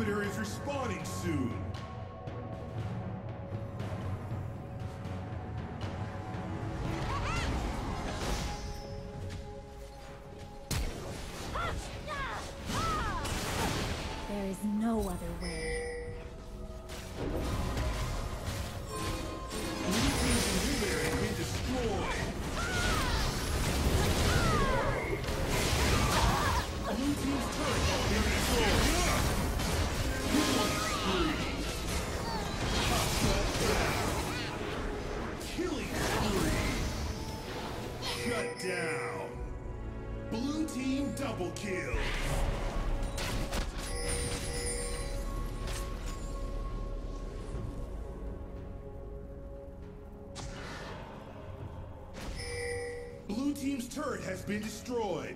inhibitor is respawning soon. There is no other way. Blue team's inhibitor has been destroyed. Blue team's turret has been destroyed. Killing spree. Shut down. Blue team double kill. Blue team's turret has been destroyed.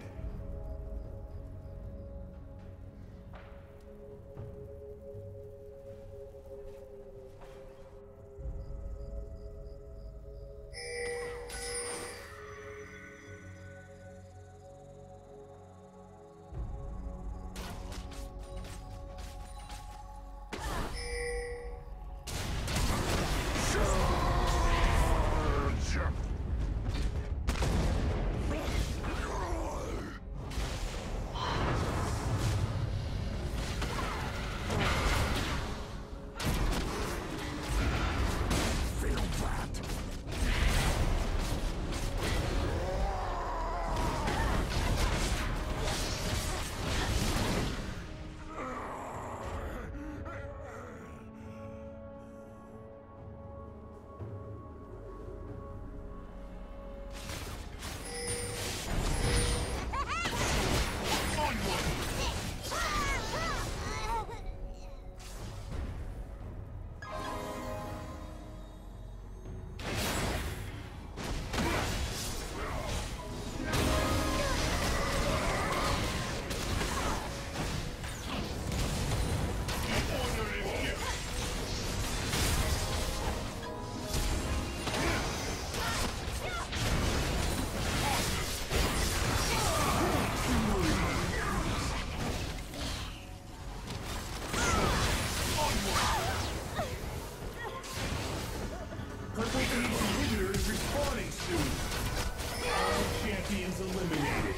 Purple team's inhibitor is respawning soon. All champions eliminated.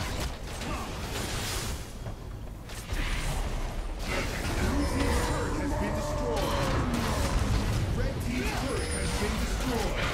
Blue team's turret has been destroyed. Red team's turret has been destroyed.